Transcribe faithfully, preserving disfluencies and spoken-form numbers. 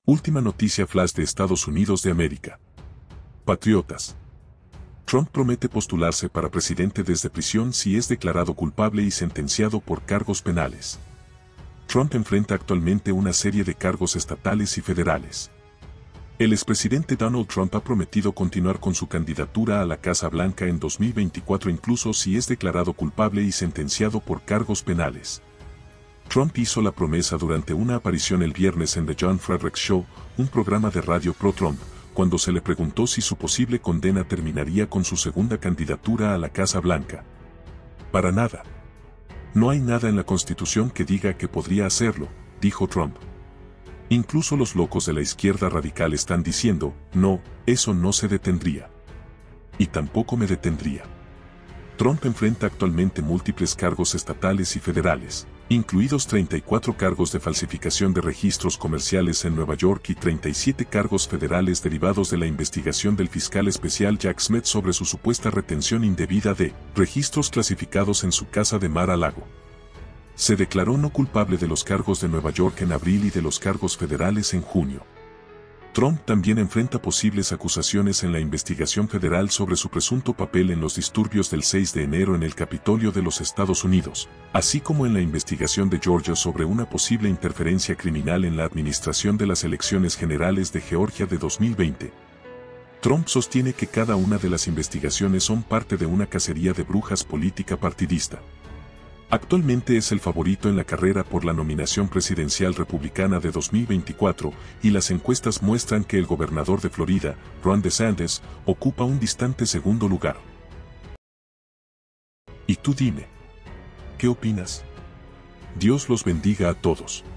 Última noticia flash de Estados Unidos de América. Patriotas. Trump promete postularse para presidente desde prisión si es declarado culpable y sentenciado por cargos penales. Trump enfrenta actualmente una serie de cargos estatales y federales. El expresidente Donald Trump ha prometido continuar con su candidatura a la Casa Blanca en dos mil veinticuatro incluso si es declarado culpable y sentenciado por cargos penales. Trump hizo la promesa durante una aparición el viernes en The John Frederick Show, un programa de radio pro-Trump, cuando se le preguntó si su posible condena terminaría con su segunda candidatura a la Casa Blanca. Para nada. No hay nada en la Constitución que diga que podría hacerlo, dijo Trump. Incluso los locos de la izquierda radical están diciendo, no, eso no se detendría. Y tampoco me detendría. Trump enfrenta actualmente múltiples cargos estatales y federales, incluidos treinta y cuatro cargos de falsificación de registros comerciales en Nueva York y treinta y siete cargos federales derivados de la investigación del fiscal especial Jack Smith sobre su supuesta retención indebida de registros clasificados en su casa de Mar-a-Lago. Se declaró no culpable de los cargos de Nueva York en abril y de los cargos federales en junio. Trump también enfrenta posibles acusaciones en la investigación federal sobre su presunto papel en los disturbios del seis de enero en el Capitolio de los Estados Unidos, así como en la investigación de Georgia sobre una posible interferencia criminal en la administración de las elecciones generales de Georgia de dos mil veinte. Trump sostiene que cada una de las investigaciones son parte de una cacería de brujas política partidista. Actualmente es el favorito en la carrera por la nominación presidencial republicana de dos mil veinticuatro y las encuestas muestran que el gobernador de Florida, Ron DeSantis, ocupa un distante segundo lugar. Y tú dime, ¿qué opinas? Dios los bendiga a todos.